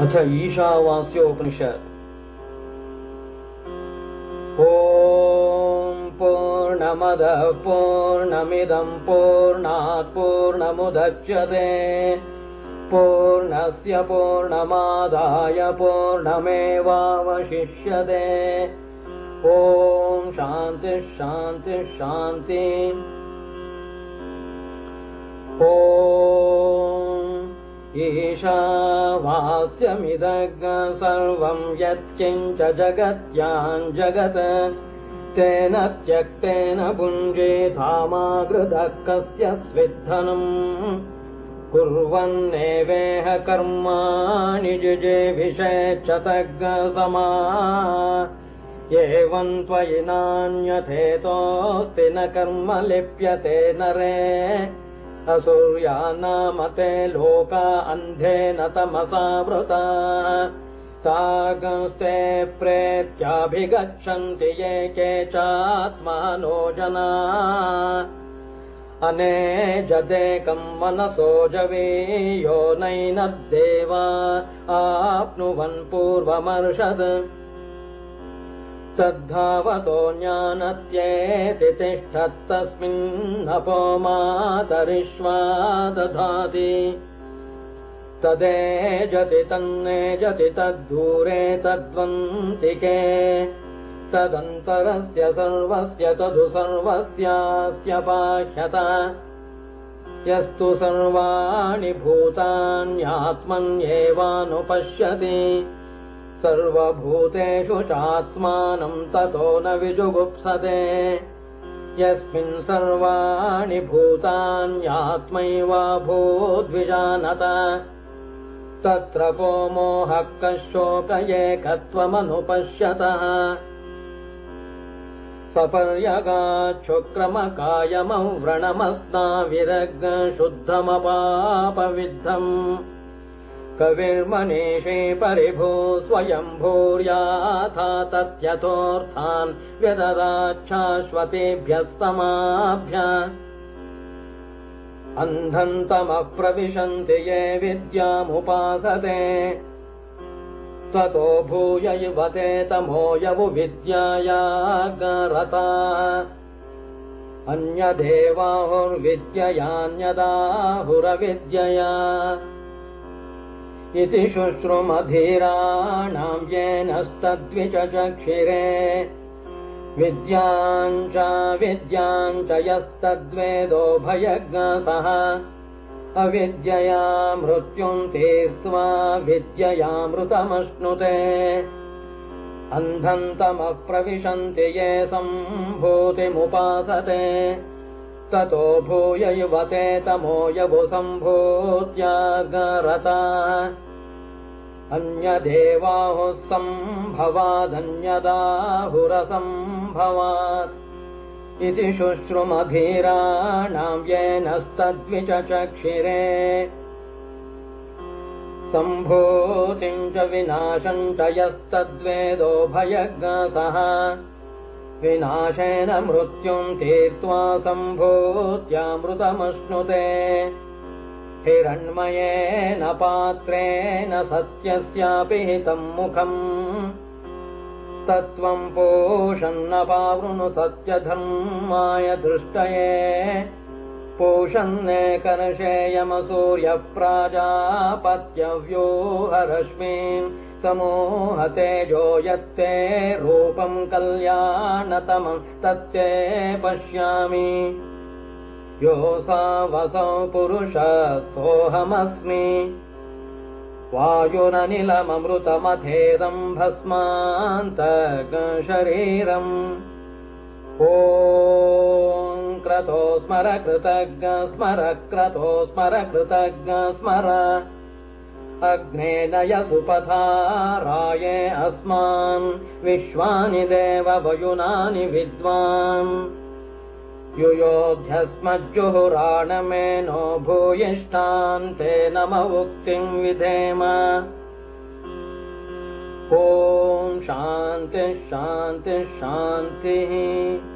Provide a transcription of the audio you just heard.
अथ ईशावास्योपनिषत्। ॐ पूर्णमदः पूर्णमिदं पूर्णात् पूर्णमुदच्यते पूर्णस्य पूर्णमादाय पूर्णमेवावशिष्यते। ॐ शान्ति शान्ति शान्ति। ॐ ईशावास्यमिदं सर्वं यत्किञ्च जगत्यां जगत् तेन त्यक्तेन भुञ्जीथामागृतः कस्य स्विद्धनम् कुर्वन्नेवेह कर्माणि जिजीविषेच्छतग्समा एवं त्वयि नान्यथेतोऽस्ति न कर्म लिप्यते नरे असूर्या नामते लोका अन्धेन तमसावृता सागस्ते प्रेत्याभिगच्छन्ति ये केचात्मानो जना अनेजदेकं मनसो जवीयो नैनद्देवा आप्नुवन् पूर्वमर्षद् तद्धावतो ज्ञानत्येति तिष्ठत्तस्मिन्नपो मातरिष्वा दधाति तदेजति तन्नेजति तद्दूरे तद्वन्तिके तदन्तरस्य सर्वस्य तदु सर्वस्यास्य बाह्यता यस्तु सर्वाणि भूतान्यात्मन्येवानुपश्यति सर्वभूतेषु चात्मानं ततो न विजुगुप्सते यस्मिन् सर्वाणि भूतान्यात्मैवाभूद्विजानत तत्र को मोहः कश्शोक एकत्वमनुपश्यतः सपर्यगाच्छुक्रमकायमव्रणमस्नाविरग्शुद्धमपापविद्धम् कविर्मनीषी परिभू स्वयंभूर्याथा तत्यथोऽर्थान् व्यददाच्छाश्वतेभ्यः समाभ्य अन्धन्तमः प्रविशन्ति ये विद्यामुपासते ततो भूय युवते तमो यवुविद्यायागरता अन्यदेवाहुर्विद्ययान्यदाहुरविद्यया इति शुश्रुमधीराणां येनस्तद्विचक्षिरे विद्याञ्च यस्तद्वेदो भयज्ञसः अविद्यया मृत्युं तीर्त्वा विद्ययामृतमश्नुते अन्धन्तमः प्रविशन्ति ये सम्भूतिमुपासते ततो भूय युवते तमो यवुसम्भूत्यागरता अन्यदेवाहुः सम्भवादन्यदाहुरसम्भवात् इति शुश्रुमधीराणां येनस्तद्विचक्षिरे सम्भूतिं च विनाशं च यस्तद्वेदो भयज्ञसः विनाशेन मृत्युं तीर्त्वा सम्भूत्यामृतमश्नुते हिरण्मयेन पात्रेण सत्यस्यापि हितं मुखम् तत्त्वं पोषन्नपावृणु सत्यधर्माय दृष्टये पोषन्ने कर्षेयमसूर्यप्राजापत्यव्यूहरश्मीन् समूहतेजो यत्ते रूपं कल्याणतमं तत्ते पश्यामि योऽसावसौ पुरुषः सोऽहमस्मि वायुरनिलममृतमथेदं भस्मान्तशरीरम् ॐ क्रतो स्मर कृतज्ञ स्मर क्रतो स्मर कृतज्ञ स्मर अग्ने नयसुपथाराये अस्मान् विश्वानि देववयुनानि विद्वान् युयोध्यस्मज्जुहुराणमेनो भूयिष्ठान् ते नम उक्तिं विधेम। ॐ शान्ति शान्ति शान्तिः।